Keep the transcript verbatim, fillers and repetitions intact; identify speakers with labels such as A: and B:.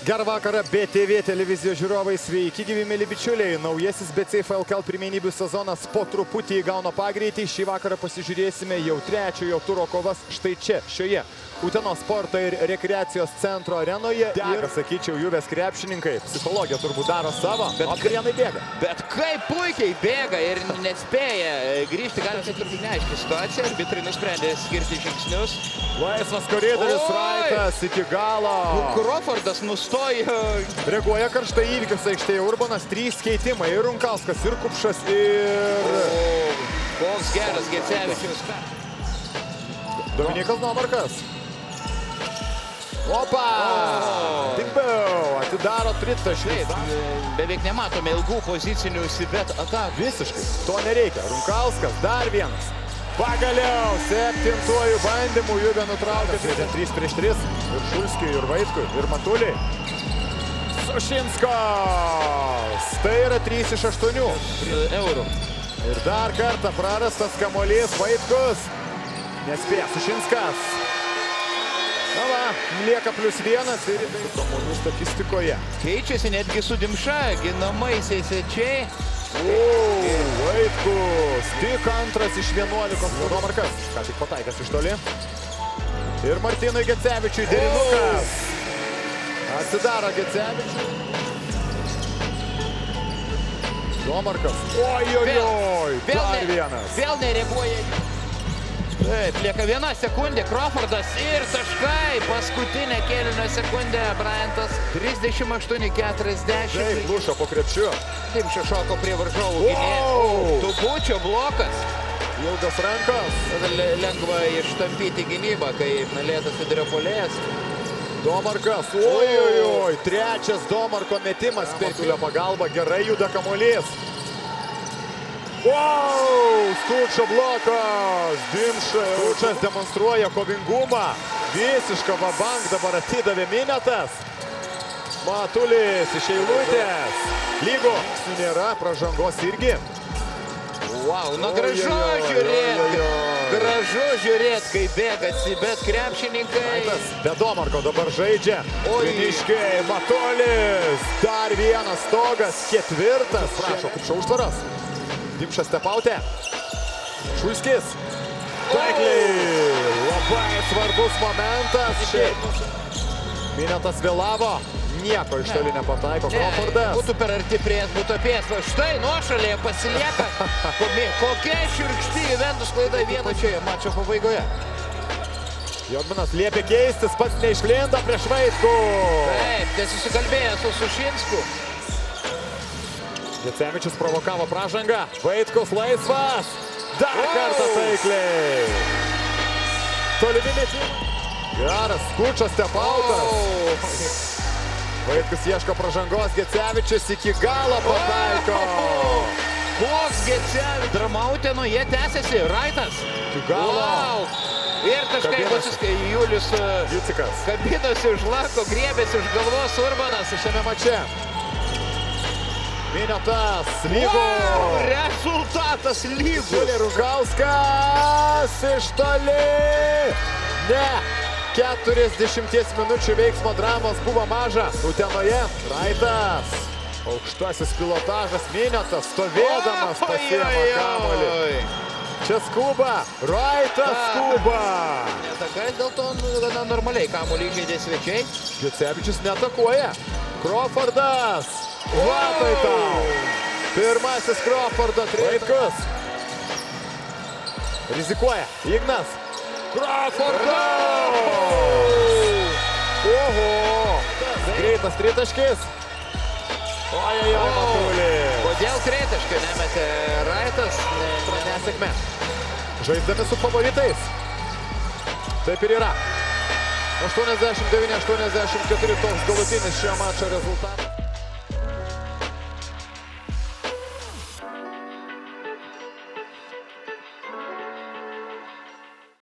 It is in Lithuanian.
A: Gerą vakarą B T V televizijos žiūrovai, sveiki gyvi mėly bičiuliai. Naujasis B C F L K L pirmenybių sezonas po truputį įgauna pagreitį. Šį vakarą pasižiūrėsime jau trečiojo turo kovas štai čia, šioje Utenos sporto ir rekreacijos centro arenoje. Ir, sakyčiau, Juves krepšininkai, psichologija turbūt daro savo, bet Prienai bėga.
B: Bet kaip puikiai bėga ir nespėja grįžti, galim sakyti, neaiški situacija. Arbitrai nusprendė skirti žingsnius.
A: Laisvas koridorius, Raitas iki galo.
B: Crawfordas nustojo.
A: Reaguoja karštai įvykius aikštėje. Urbanas, trys keitimai. Ir Runkauskas, ir Kupšas, ir...
B: O, koks geras Gecevičius.
A: Dominikas Nomarkas. Opa! Oh. Tikbiau, atidaro tritaškį.
B: Beveik nematome ilgų pozicinių Sibet atakų.
A: Visiškai, to nereikia. Runkauskas, dar vienas. Pagaliau, septintuoju bandymu Juve nutraukė. trys prieš tris. Ir Šulskiui, ir Vaitkui, ir Matuliai. Sušinskas. Tai yra trys iš aštuonių
B: eurų.
A: Ir dar kartą prarastas kamuolys Vaitkus. Nespėja Sušinskas. Na va, lieka plius vienas ir kamuolių statistikoje.
B: Keičiasi netgi su Dimša, ginamaisiais svečiai.
A: O, Vaitkus, tik antras iš vienuolikos. Nomarkas, ką tik pataikęs iš toli. Ir Martynui Gecevičiui derinukas. Atsidaro Gecevičiui. Nomarkas. Oi, oi, oi, dar vienas.
B: Vėl nereaguoja. Taip, lieka viena sekundė, Crawfordas ir taškai, paskutinė kėlinio sekundė, Bryantas, trisdešimt aštuoni keturiasdešimt.
A: Taip, lušo po krepšiu.
B: Dimša šoko prie varžovų gynėjų. Tupučio blokas.
A: Ilgas rankas.
B: Lengva ištampyti gynybą, kai lėtas vidurio puolėjas.
A: Domarkas, oi, oi, oi, trečias Domarko metimas, Pertulio pagalba, gerai juda kamuolys. Wow, Skučo blokas, Dimša. Skučas demonstruoja kovingumą, visišką vabank, dabar atidavė Minetas. Matulis iš eilutės, lygo, nėra pražangos irgi.
B: Wow, na gražu žiūrėti, gražu žiūrėti, kai bėga Sibet krepšininkai.
A: Be Domarko dabar žaidžia, Priniškiai, Matulis, dar vienas stogas, ketvirtas, prašo Kupšo užtvaras. Dimša stepautė. Šulskis. Taikliai. Labai svarbus momentas. Minetas vėlavo. Nieko iš toli nepataiko. Crawfordas.
B: Būtų per arti prie Butapės. Štai nuošalėje pasilieka. Kokia šiurkšti Juventus klaida vienočioje mačo pabaigoje.
A: Jodmanas liepė keistis, pats neišklinda prieš Vaitkų.
B: Taip, tai susikalbėjo su Sušinsku.
A: Gecevičius provokavo pražangą. Vaitkus laisvas. Dar kartą taikliai. Tolimi metimai. Geras, Skučas stepautas. Vaitkus ieško pražangos. Gecevičius iki galo pataiko.
B: Koks Gecevičius. Dramautėno, jie tęsiasi. Raitas.
A: Iki galo.
B: Ir taškai pasiskai. Julius
A: Jucikas.
B: Kabinasi už lako, griebėsi už galvos Urbanas
A: šiame mače. Minetas, lygo.
B: Wow, rezultatas lygus.
A: Runkauskas iš toli. Ne, keturiasdešimties minučių veiksmo dramos buvo maža. Utenoje, Raitas. Aukštasis pilotažas, Minetas, stovėdamas pasiema kamuolį. Čia skuba, Raitas skuba.
B: Netakai, dėl to gana normaliai kamuolį žaidė svečiai.
A: Gecevičius netakuoja. Crawfordas. Vatai tau. Pirmasis Crawfordo Vaitkus. Rizikuoja. Ignas. Crawfordas. Oho. Greitas tritaškis. Ojojoj, Matulis.
B: Kodėl tritaškį nemetė Raitas?
A: Nesėkmė. Žaisdami su favoritais. Taip ir yra. aštuoniasdešimt devyni aštuoniasdešimt keturi toks galutinis šio mačo rezultatas.